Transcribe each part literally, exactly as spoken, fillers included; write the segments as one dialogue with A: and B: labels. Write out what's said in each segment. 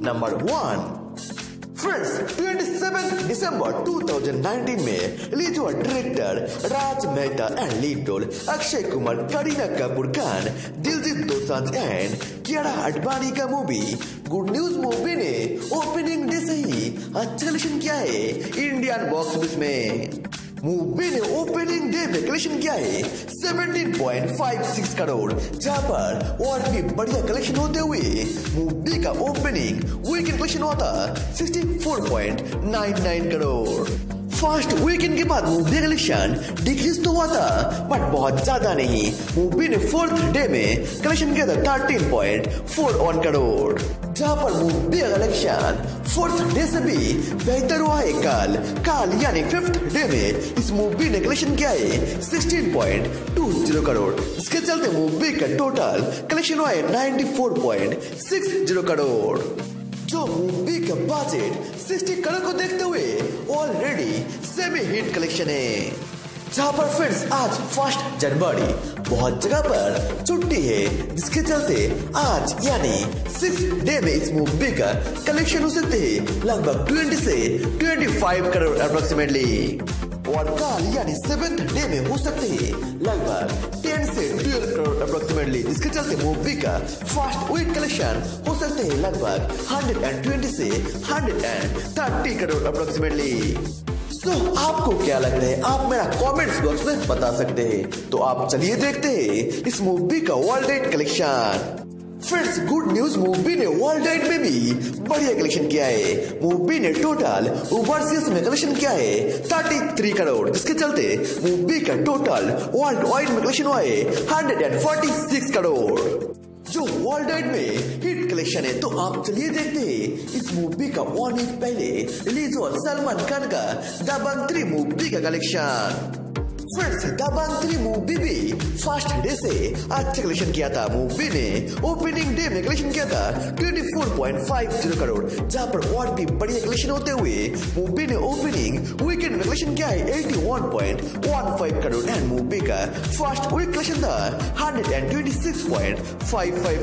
A: Number one. Friends, सत्ताईस दिसंबर दो हज़ार उन्नीस में रिलीज हुआ director Raj Mehta and lead role Akshay Kumar, Kareena Kapoor Khan, Diljit Dosanjh and Kiara Advani का मूवी गुड न्यूज मूवी ने ओपनिंग डे से ही अच्छा कलेक्शन किया है इंडियन बॉक्स ऑफिस में। मूवी ने ओपनिंग डे में कलेक्शन किया है सत्रह पॉइंट पाँच छह करोड़, जहां पर और भी बढ़िया कलेक्शन होते हुए मूवी का ओपनिंग वीकेंड कलेक्शन होता चौंसठ पॉइंट नौ नौ करोड़। फर्स्ट वीकेंड के बाद मूवी कलेक्शन डिक्रीज तो हुआ था बट बहुत ज्यादा नहीं। मूवी ने फोर्थ डे में कलेक्शन किया था तेरह पॉइंट चार एक करोड़, जहां पर मूवी का कलेक्शन फोर्थ डे से भी बेहतर हुआ है। कल कल यानी फिफ्थ डे में इस मूवी ने कलेक्शन किया है सोलह पॉइंट दो शून्य करोड़। इसके चलते मूवी का टोटल कलेक्शन हुआ है चौरानवे पॉइंट छह शून्य करोड़। जो मूवी का बजट साठ करोड़ को देखते हुए ऑलरेडी सेमी हिट कलेक्शन है। जहां पर फ्रेंड्स आज फर्स्ट जनवरी बहुत जगह पर छुट्टी है, जिसके चलते आज यानी सिक्स डे में इस मूवी का कलेक्शन हो सकते हैं लगभग बीस से पच्चीस करोड़ अप्रोक्सीमेटली, और कल यानी सेवेंथ डे में हो सकते हैं लगभग दस से बारह करोड़ अप्रोक्सीमेटली, जिसके चलते मूवी का फर्स्ट वीक कलेक्शन हो सकते हैं लगभग एक सौ बीस से एक सौ तीस करोड़ अप्रोक्सीमेटली। सो so, आपको क्या लगता है आप मेरा कमेंट्स बॉक्स में बता सकते हैं। तो आप चलिए देखते हैं इस मूवी का world wide collection. Friends, good news movie ने वर्ल्ड वाइड में भी बढ़िया कलेक्शन किया है। मूवी ने टोटल ओवरसीज में कलेक्शन किया है तैंतीस करोड़, जिसके चलते मूवी का टोटल वर्ल्ड वाइड में कलेक्शन हुआ है एक सौ छियालीस करोड़, जो वर्ल्ड वाइड में हिट कलेक्शन है। तो आप चलिए देखते हैं इस मूवी का वन वीक पहले रिलीज हुआ सलमान खान का दबंग थ्री मूवी का collection. Friends, Dabangg three movie भी फर्स्ट डे से अच्छा कलेक्शन किया था। मूवी ने ओपनिंग डे में कलेक्शन किया था चौबीस पॉइंट पाँच शून्य करोड़, जहां पर और भी बढ़िया कलेक्शन होते हुए मूवी ने ओपनिंग वीकेंड में कलेक्शन किया है इक्यासी पॉइंट एक पाँच करोड़ एंड मूवी का फर्स्ट वीक कलेक्शन था एक सौ छब्बीस पॉइंट पाँच पाँच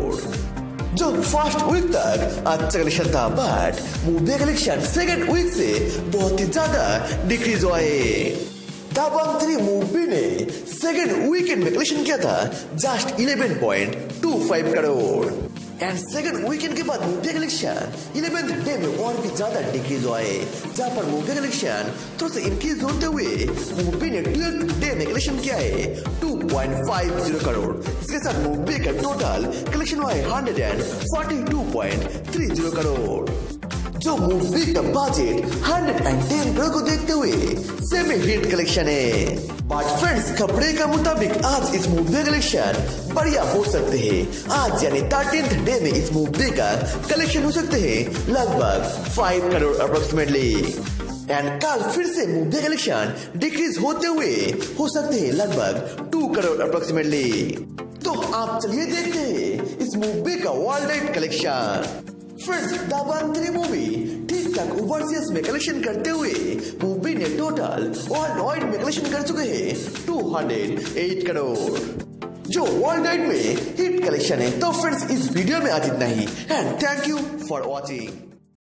A: करोड़। जो फर्स्ट वीक तक अच्छा कलेक्शन था but movie collection second week से बहुत ही ज्यादा डिक्रीज हुआ है। दबंग थ्री मूवी ने सेकंड वीकेंड में कलेक्शन किया था जस्ट ग्यारह पॉइंट दो पाँच करोड़ एंड सेकंड वीकेंड के बाद मूवी कलेक्शन इलेवेंथ डे में और भी ज्यादा डिक्रीज हुआ है, जहां पर मूवी कलेक्शन थोड़ा सा इंक्रीज होते हुए मूवी ने ट्वेल्थ डे में कलेक्शन किया है दो पॉइंट पाँच शून्य करोड़। इसके साथ मूवी का टोटल कलेक्शन हुआ है एक सौ बयालीस पॉइंट तीन शून्य करोड़, जो मूवी का बजट एक सौ दस करोड़ को देखते हुए सेमी हिट कलेक्शन है। बट फ्रेंड्स, खबरें का मुताबिक आज इस मूवी कलेक्शन बढ़िया हो सकते हैं। आज यानी तेरहवें डे में इस मूवी का कलेक्शन हो सकते हैं लगभग पाँच करोड़ अप्रोक्सीमेटली, एंड कल फिर से मूवी कलेक्शन डिक्रीज होते हुए हो सकते हैं लगभग दो करोड़ अप्रोक्सीमेटली। तो आप चलिए देखते हैं इस मूवी का world wide collection. Friends, Dabangg three movie ठीक ठाक ओवरसीज में कलेक्शन करते हुए मूवी ने टोटल वर्ल्ड वाइड में कलेक्शन कर चुके हैं दो सौ आठ करोड़, जो वर्ल्ड वाइड में हिट कलेक्शन है। तो फ्रेंड्स, इस वीडियो में आज इतना ही and thank you for watching.